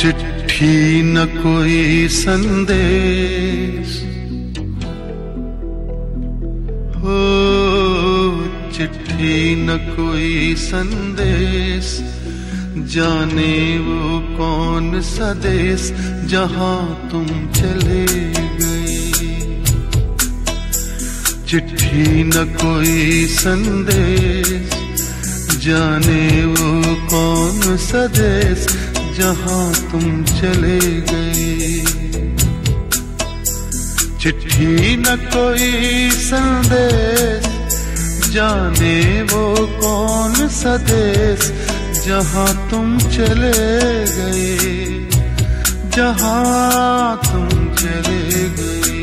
चिट्ठी न कोई संदेश हो, चिट्ठी न कोई संदेश, जाने वो कौन सा देश जहां तुम चले गए। चिट्ठी न कोई संदेश, जाने वो कौन सा देश जहां तुम चले गए। चिट्ठी न कोई संदेश, जाने वो कौन सा देश जहां तुम चले गए, जहां तुम चले गए।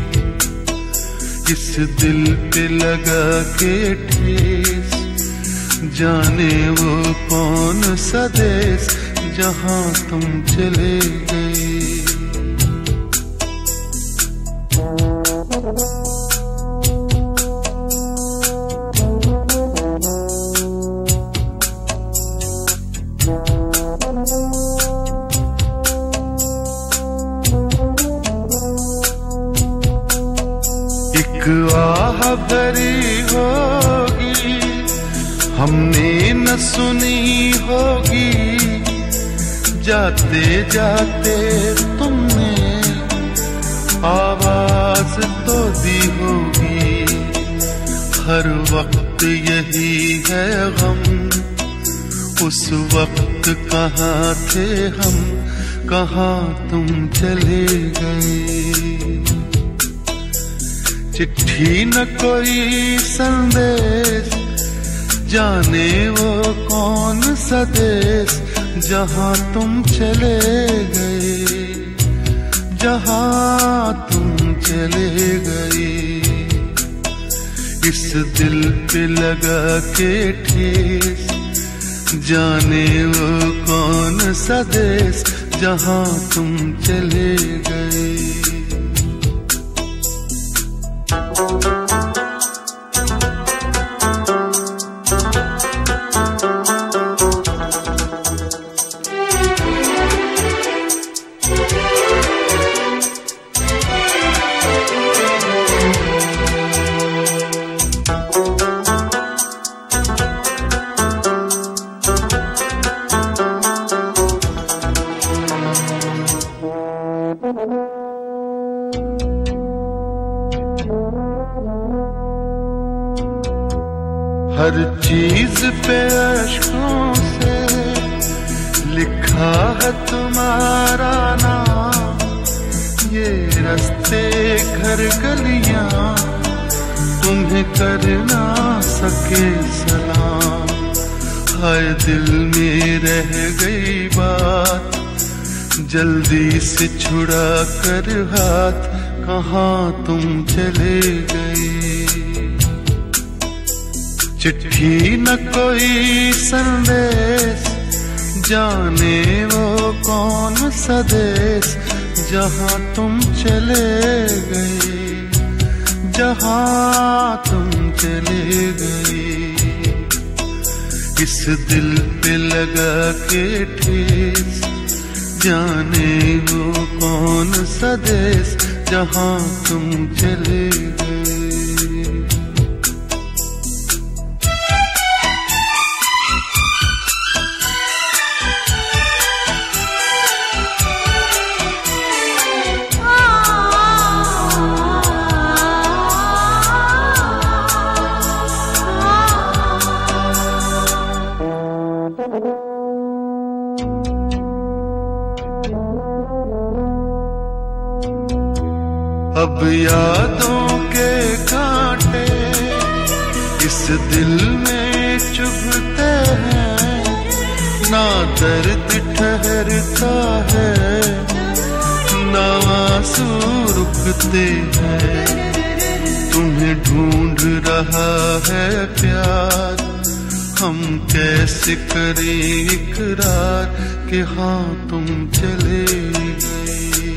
इस दिल पे लगा के ठेस, जाने वो कौन सा देश जहां तुम चले गए। एक आह भरी होगी, हमने न सुनी होगी, जाते जाते तुमने आवाज तो दी होगी। हर वक्त यही है गम, उस वक्त कहाँ थे हम, कहाँ तुम चले गए। चिट्ठी न कोई संदेश, जाने वो कौन सा देश जहां तुम चले गए, जहां तुम चले गए। इस दिल पे लगा के ठेस, जाने वो कौन सा देश जहां तुम चले गए। हर चीज पे अश्कों से लिखा है तुम्हारा नाम, ये रास्ते घर गलियां तुम्हें कर ना सके सलाम। हाय दिल में रह गई बात, जल्दी से छुड़ा कर हाथ, कहाँ तुम चले गए। चिट्ठी न कोई संदेश, जाने वो कौन सा देश जहां तुम चले गए, जहां तुम चले गए। इस दिल पे लगा के ठेस, जाने वो कौन सा देश जहां तुम चले गए। अब यादों के कांटे इस दिल में चुभते हैं, ना दर्द ठहरता है, ना आंसू रुकते हैं। तुम्हें ढूंढ रहा है प्यार, हम कैसे करें इकरार कि हाँ तुम चले गए।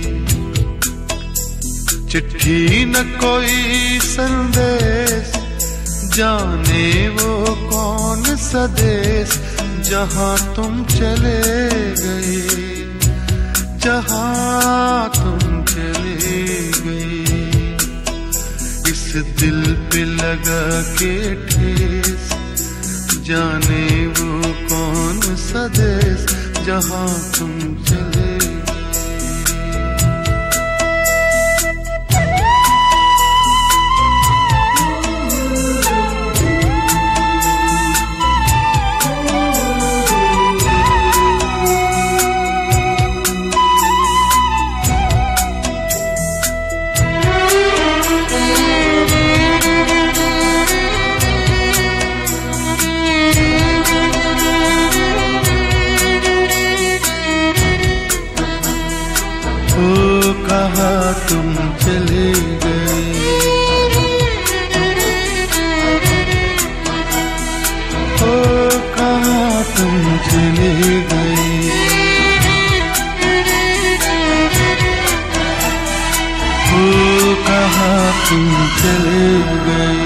चिट्ठी न कोई संदेश, जाने वो कौन सा देश जहां तुम चले गए, जहाँ तुम चले गए। इस दिल पे लगा के ठेस, जाने वो कौन सा देश जहाँ तुम चले गए। ओ कहाँ तुम चले गए, ओ कहाँ तुम चले गए, ओ कहाँ तुम चले गए।